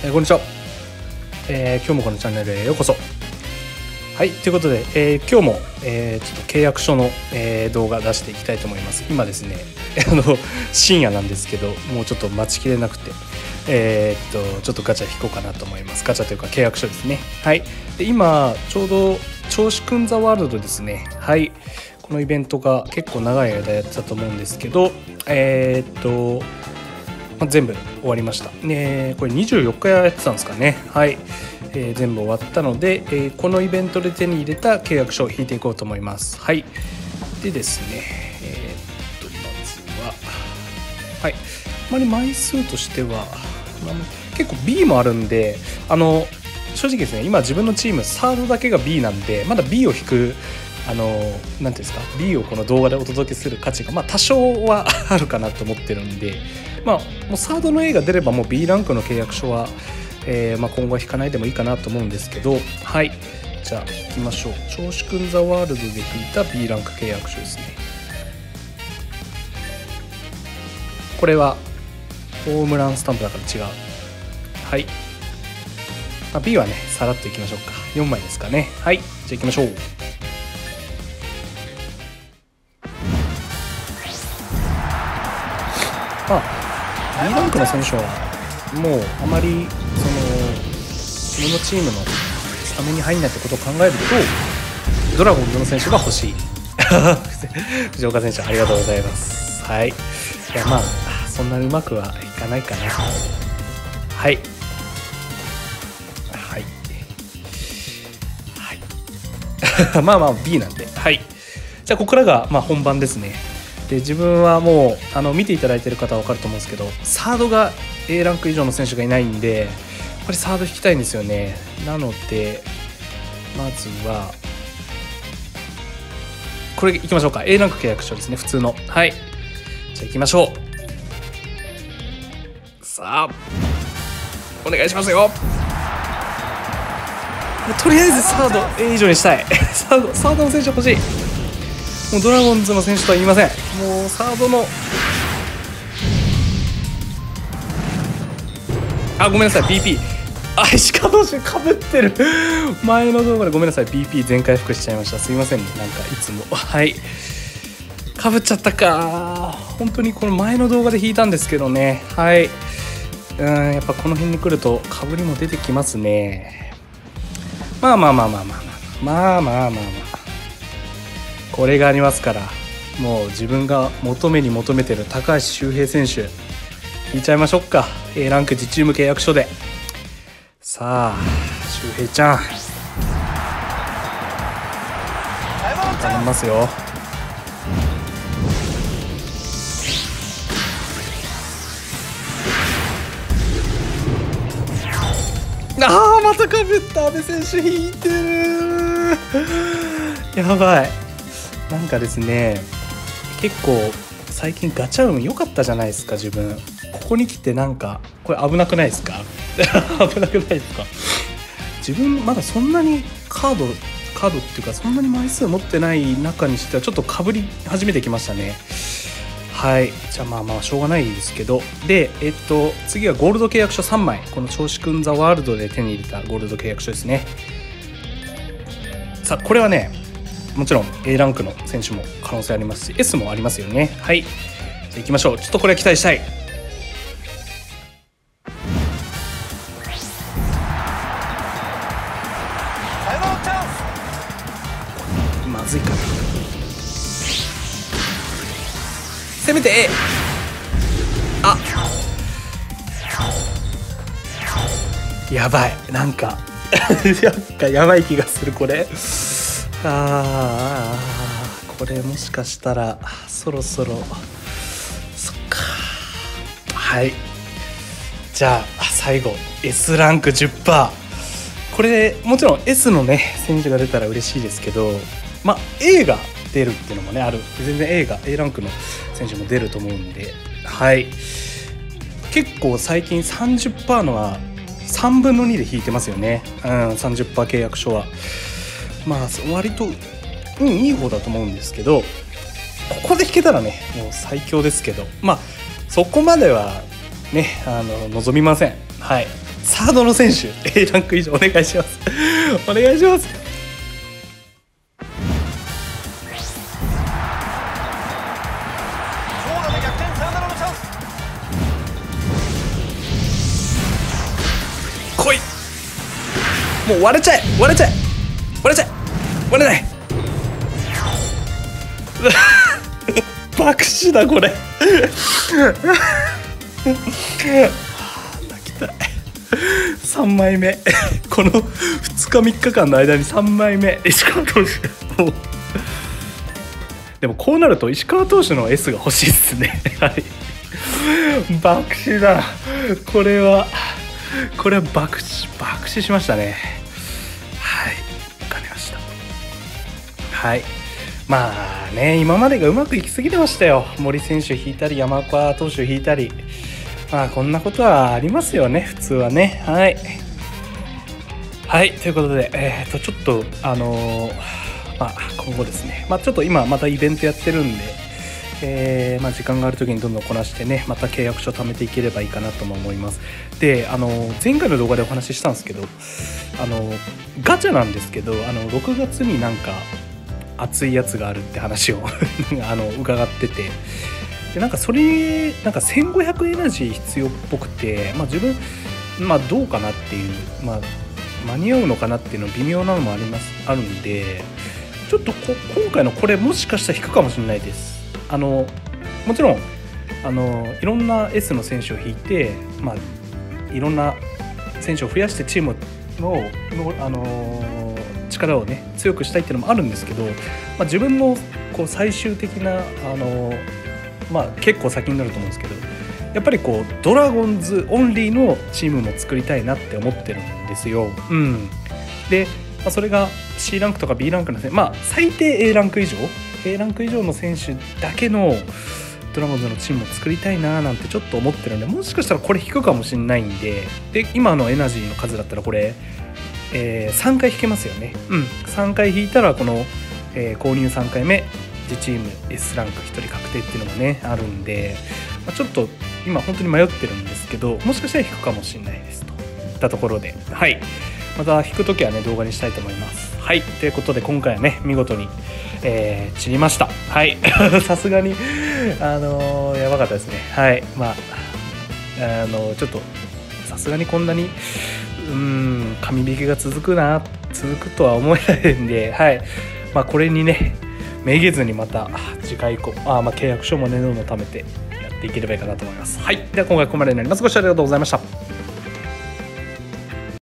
こんにちは、今日もこのチャンネルへようこそ。はい、ということで、今日も、ちょっと契約書の、動画出していきたいと思います。今ですね深夜なんですけど、もうちょっと待ちきれなくて、ちょっとガチャ引こうかなと思います。ガチャというか契約書ですね。はい、で今ちょうど銚子くんザワールドですね。はい、このイベントが結構長い間やってたと思うんですけど、全部終わりました。これ24日やってたんですかね。はい、全部終わったので、このイベントで手に入れた契約書を引いていこうと思います。はい、でですね、まずは、はい、あまり枚数としては結構 B もあるんで、正直ですね、今自分のチームサードだけが B なんで、まだ B を引くなんていうんですか、 B をこの動画でお届けする価値が多少はあるかなと思ってるんで、もうサードの A が出ればもう B ランクの契約書は、今後は引かないでもいいかなと思うんですけど、はい、じゃあ行きましょう。銚子くんザワールドで引いた B ランク契約書ですね。これはホームランスタンプだから違う。はい、B はねさらっといきましょうか。4枚ですかね。はい、じゃあ行きましょう。B ランクの選手はもうあまり自分のチームのスタメンに入んないってことを考えると、ドラゴンズの選手が欲しい藤岡選手ありがとうございます。はい、いやそんなにうまくはいかないかな。はいはいはい、B なんで、はい、じゃあここからが本番ですね。で自分はもう見ていただいている方は分かると思うんですけど、サードが A ランク以上の選手がいないんで、これサード引きたいんですよね。なのでまずはこれいきましょうか。 A ランク契約書ですね、普通の。はい、じゃあいきましょう。さあお願いしますよ。とりあえずサード A 以上にしたいサードの選手欲しい。もうドラゴンズの選手とは言いません。もうサードのごめんなさい BP 石川投手かぶってる前の動画でごめんなさい BP 全回復しちゃいました。すいませんね、なんかいつもはいかぶっちゃったか。本当にこの前の動画で引いたんですけどね。はい、やっぱこの辺に来るとかぶりも出てきますね。これがありますから、もう自分が求めてる高橋周平選手引いちゃいましょうか。 A ランク自チーム契約書で。さあ周平ちゃん頼みますよ。またかぶった。阿部選手引いてるやばい。なんかですね、結構最近ガチャ運良かったじゃないですか。自分ここに来てなんかこれ危なくないですか危なくないですか。自分まだそんなにカードっていうかそんなに枚数持ってない中にしてはちょっとかぶり始めてきましたね。はい、じゃあしょうがないですけど、で次はゴールド契約書3枚、この銚子くんザワールドで手に入れたゴールド契約書ですね。さあこれはね、もちろん A ランクの選手も可能性ありますし S もありますよね。はい、じゃあ行きましょう。ちょっとこれは期待したい。まずいかな。せめて A。 やばい、なんかやばい気がするこれ。これもしかしたらそろそろそっか。はい、じゃあ最後 S ランク 10%。 これもちろん S のね選手が出たら嬉しいですけど、A が出るっていうのもねある。全然 A ランクの選手も出ると思うんで、はい、結構最近 30% のは3分の2で引いてますよね。30% 契約書は割といい方だと思うんですけど、ここで引けたらねもう最強ですけど、そこまではね望みません。はい、 サードの選手 A ランク以上お願いしますお願いします。来い、もう割れちゃえ割れちゃえ割れちゃえ割れない爆死だこれ泣きたい。3枚目この2日3日間の間に3枚目石川投手もうでもこうなると石川投手の S が欲しいですねはい爆死だこれは爆死しましたね。はい、わかりました。はい、まあね、今までがうまくいきすぎてましたよ。森選手引いたり山岡投手引いたり、まあこんなことはありますよね普通はね。はいはい、ということでちょっとまあ今後ですね、まあちょっと今またイベントやってるんで、まあ、時間がある時にどんどんこなしてね、また契約書貯めていければいいかなとも思います。で前回の動画でお話ししたんですけどガチャなんですけど6月になんか熱いやつがあるって話を伺ってて、でなんかそれなんか1500エナジー必要っぽくて、まあ自分まあどうかなっていう、まあ間に合うのかなっていうの微妙なのもあるんで、ちょっと今回のこれもしかしたら引くかもしれないです。もちろんいろんな S の選手を引いて、まあいろんな選手を増やしてチームの力をね強くしたいっていうのもあるんですけど、まあ、自分のこう最終的なまあ結構先になると思うんですけど、やっぱりこうドラゴンズオンリーのチームも作りたいなって思ってるんですよ。で、まあ、それが C ランクとか B ランクのまあ最低 A ランク以上の選手だけのドラゴンズのチームを作りたいななんてちょっと思ってるんで、もしかしたらこれ引くかもしれないんで、今のエナジーの数だったらこれ、3回引けますよね。3回引いたらこの、購入3回目自チーム S ランク1人確定っていうのもねあるんで、まあ、ちょっと今本当に迷ってるんですけど、もしかしたら引くかもしれないですといったところで、はい、また引くときはね動画にしたいと思います。はい、ということで今回はね見事に、散りました。はいさすがにやばかったですね。はい、まあちょっとさすがにこんなに神引きが続くとは思えないんで、はい、まあこれにねめげずにまた次回以降まあ契約書もねどんどん貯めてやっていければいいかなと思います。はい、では今回ここまでになります。ご視聴ありがとうございました。